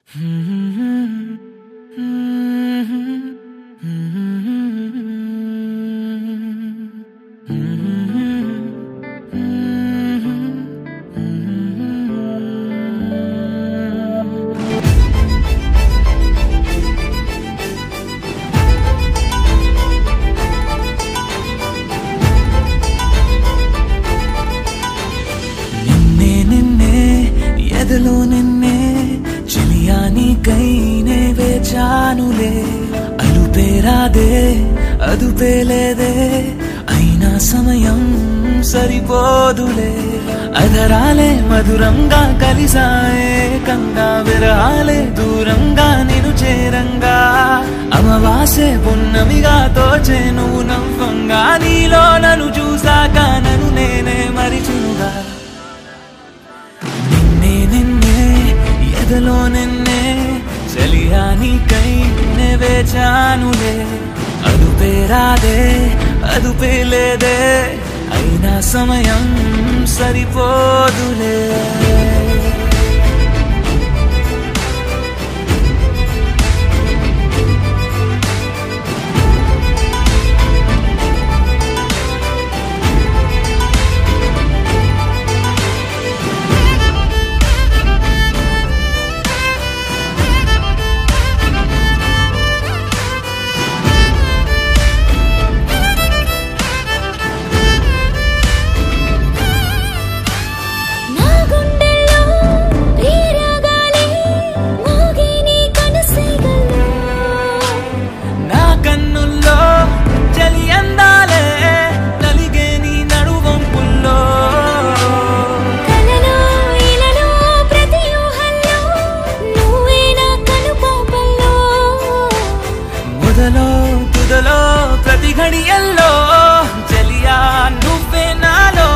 ఎదలో నిన్నే చిలియానికైనే వేచానులే అలుపేరాదే అదుపేలేదే అయినా సమయం సరిపోదులే అధరాలే మధురంగా కలిసాయే కంగా విరహాలే దూరంగా నిన్ను చేరంగా అమవాసే పున్నమిగా తోచే నువ్వు నవ్వంగా నీలో నన్ను చూసాక నన్ను నేనే మరిచునుగా ఎదలో నిన్నే చలియానికైనే వేచానులే అదుపేరాదే అదుపేలేదే అయినా సమయం సరిపోదులే తుదలో ప్రతి ఘడియల్లో చలియా నువ్వే నాలో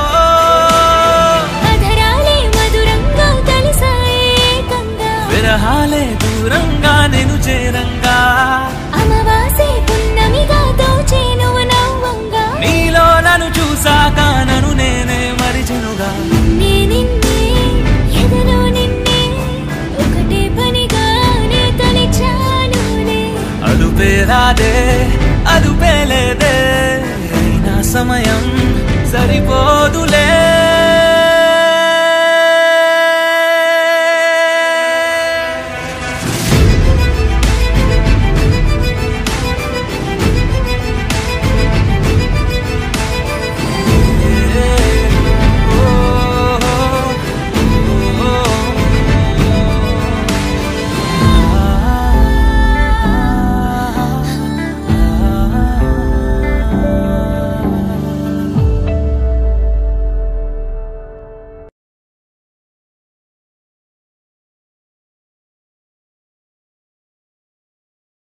అధరాలే మధురంగా కలిసాయే కంగా విరహాలే దూరంగా నేను చేరంగా అమవాసే పున్నమిగా దోచే నువ్వు నవ్వంగా నీలో నన్ను చూసాక నన్ను నేనే మరిచెనుగా నిన్నే ఎదలో నిన్నే ఒకటే పనిగానే తలిచానులే అదుపేరాదే అదుపేలేదే అయినా సమయం సరిపోదులే